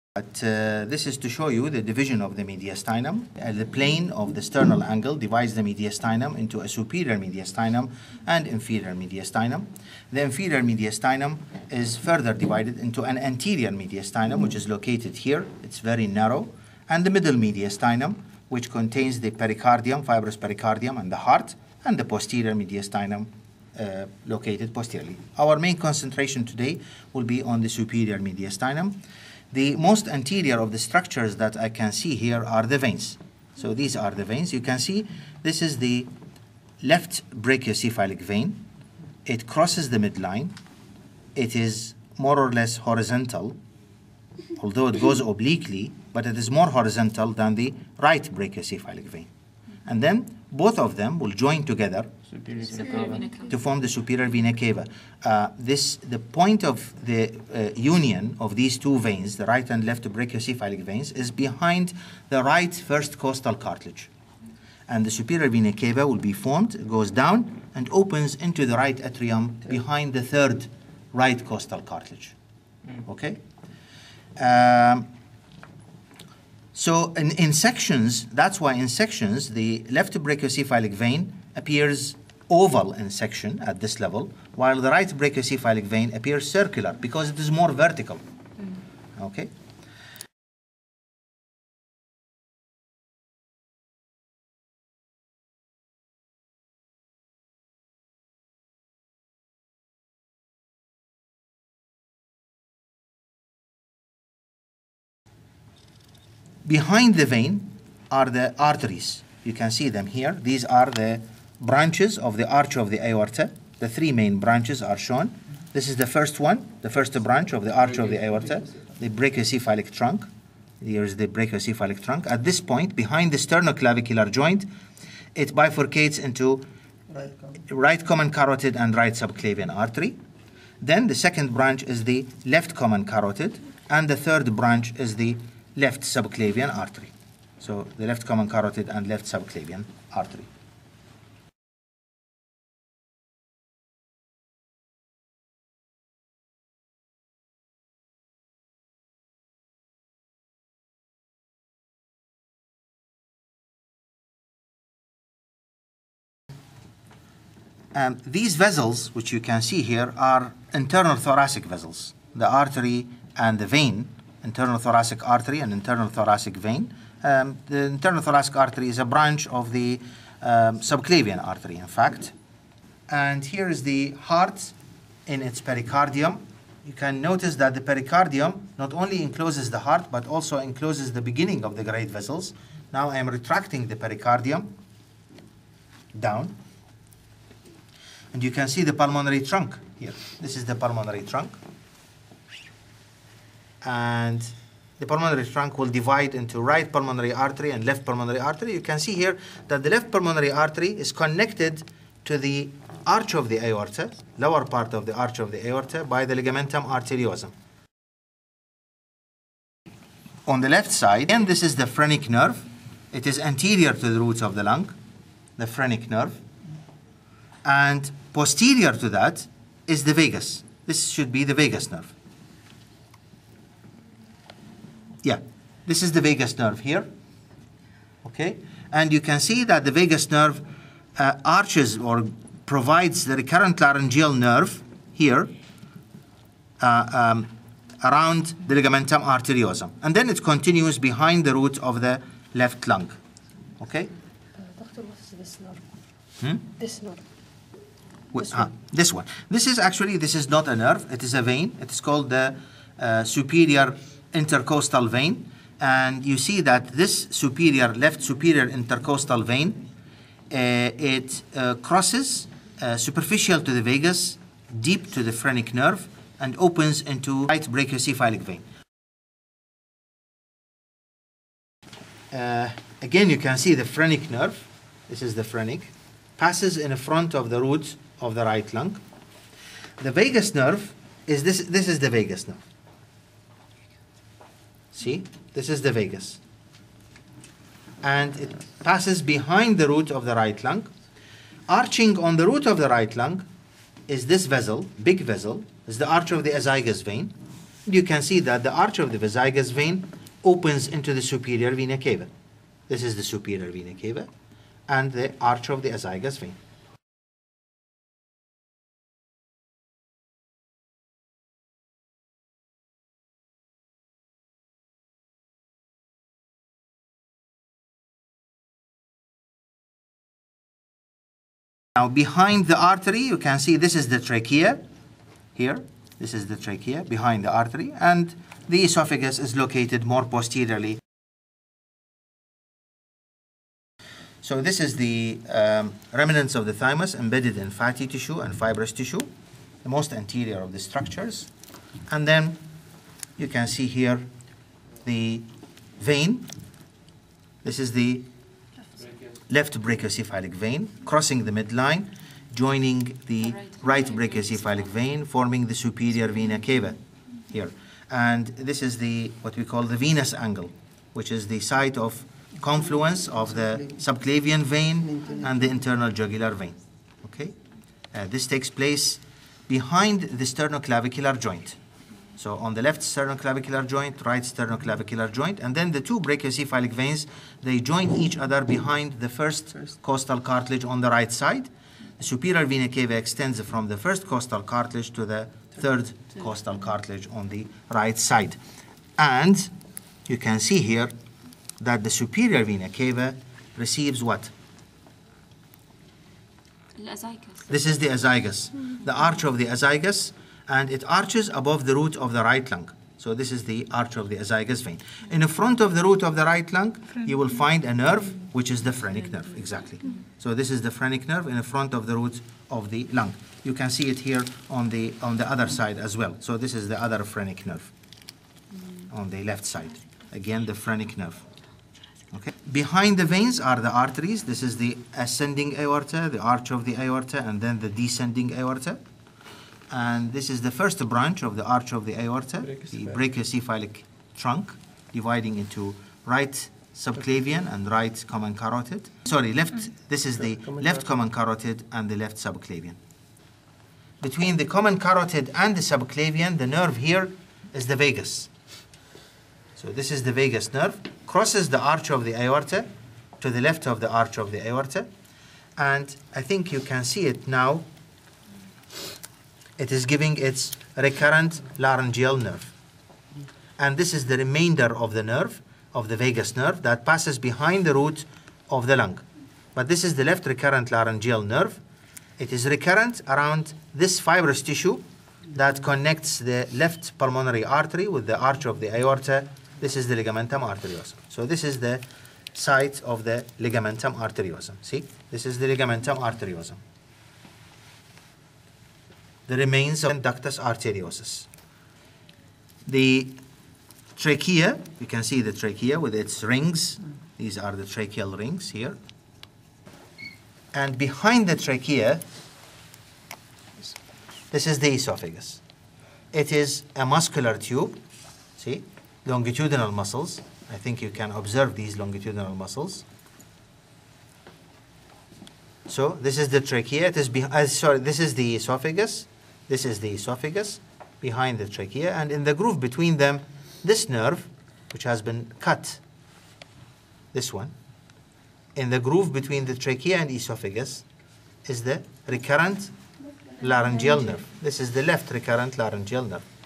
But this is to show you the division of the mediastinum. The plane of the sternal angle divides the mediastinum into a superior mediastinum and inferior mediastinum. The inferior mediastinum is further divided into an anterior mediastinum, which is located here. It's very narrow. And the middle mediastinum, which contains the pericardium, fibrous pericardium, and the heart, and the posterior mediastinum located posteriorly. Our main concentration today will be on the superior mediastinum. The most anterior of the structures that I can see here are the veins. So these are the veins. You can see this is the left brachiocephalic vein. It crosses the midline. It is more or less horizontal, although it goes obliquely, but it is more horizontal than the right brachiocephalic vein. And then both of them will join together to form the superior vena cava. The point of the union of these two veins, the right and left brachiocephalic veins, is behind the right first costal cartilage. And the superior vena cava will be formed, goes down, and opens into the right atrium behind the third right costal cartilage. Okay? So in sections, that's why in sections, the left brachiocephalic vein appears oval in section at this level, while the right brachiocephalic vein appears circular because it is more vertical. Okay? Behind the vein are the arteries. You can see them here. These are the branches of the arch of the aorta. The three main branches are shown. This is the first one, the first branch of the arch of the aorta, the brachiocephalic trunk. Here is the brachiocephalic trunk. At this point, behind the sternoclavicular joint, it bifurcates into right common carotid and right subclavian artery. Then the second branch is the left common carotid, and the third branch is the left subclavian artery. So the left common carotid and left subclavian artery. These vessels, which you can see here, are internal thoracic vessels. The artery and the vein, internal thoracic artery and internal thoracic vein. The internal thoracic artery is a branch of the subclavian artery, in fact. And here is the heart in its pericardium. You can notice that the pericardium not only encloses the heart, but also encloses the beginning of the great vessels. Now I am retracting the pericardium down. And you can see the pulmonary trunk here. This is the pulmonary trunk. And the pulmonary trunk will divide into right pulmonary artery and left pulmonary artery. You can see here that the left pulmonary artery is connected to the arch of the aorta, lower part of the arch of the aorta, by the ligamentum arteriosum. On the left side, and this is the phrenic nerve. It is anterior to the roots of the lung, the phrenic nerve. And posterior to that is the vagus. This should be the vagus nerve. Yeah, this is the vagus nerve here. Okay, and you can see that the vagus nerve arches or provides the recurrent laryngeal nerve here around the ligamentum arteriosum, and then it continues behind the root of the left lung. Okay. Doctor, what is this nerve? This nerve. This one. This is not a nerve. It is a vein. It is called the superior intercostal vein. And you see that this left superior intercostal vein, it crosses superficial to the vagus, deep to the phrenic nerve, and opens into right brachiocephalic vein. Again, you can see the phrenic nerve. This is the phrenic. Passes in front of the root of the right lung. The vagus nerve is this. This is the vagus nerve. See, this is the vagus. And it passes behind the root of the right lung. Arching on the root of the right lung is this vessel, big vessel, is the arch of the azygos vein. you can see that the arch of the azygos vein opens into the superior vena cava. This is the superior vena cava and the arch of the azygos vein. Now behind the artery, you can see this is the trachea here. This is the trachea behind the artery, and the esophagus is located more posteriorly. So this is the remnants of the thymus embedded in fatty tissue and fibrous tissue, the most anterior of the structures. And then you can see here the vein. This is the left brachiocephalic vein crossing the midline, joining the right brachiocephalic vein, forming the superior vena cava here. And this is the what we call the venous angle, which is the site of confluence of the subclavian vein and the internal jugular vein. Okay, this takes place behind the sternoclavicular joint. So on the left sternoclavicular joint, right sternoclavicular joint, and then the two brachiocephalic veins, they join each other behind the first costal cartilage on the right side. The superior vena cava extends from the first costal cartilage to the third costal cartilage on the right side. And you can see here that the superior vena cava receives what? This is the azygos, the arch of the azygos, and it arches above the root of the right lung. So this is the arch of the azygos vein. In the front of the root of the right lung, you will find a nerve, which is the phrenic nerve, exactly. So this is the phrenic nerve in the front of the root of the lung. You can see it here on the other side as well. So this is the other phrenic nerve on the left side. Again, the phrenic nerve. Okay. Behind the veins are the arteries. This is the ascending aorta, the arch of the aorta, and then the descending aorta. And this is the first branch of the arch of the aorta, the brachiocephalic trunk, dividing into right subclavian and right common carotid. Sorry, left. This is the left common carotid and the left subclavian. Between the common carotid and the subclavian, the nerve here is the vagus. So this is the vagus nerve, crosses the arch of the aorta to the left of the arch of the aorta. And I think you can see it now. It is giving its recurrent laryngeal nerve. And this is the remainder of the nerve, of the vagus nerve, that passes behind the root of the lung. But this is the left recurrent laryngeal nerve. It is recurrent around this fibrous tissue that connects the left pulmonary artery with the arch of the aorta. This is the ligamentum arteriosum. So this is the site of the ligamentum arteriosum. See, this is the ligamentum arteriosum. The remains of ductus arteriosus. The trachea, you can see the trachea with its rings. These are the tracheal rings here. And behind the trachea, this is the esophagus. It is a muscular tube, see, longitudinal muscles. I think you can observe these longitudinal muscles. So this is the trachea. It is this is the esophagus. This is the esophagus behind the trachea, and in the groove between them, this nerve, which has been cut, this one, in the groove between the trachea and esophagus, is the recurrent laryngeal nerve. This is the left recurrent laryngeal nerve.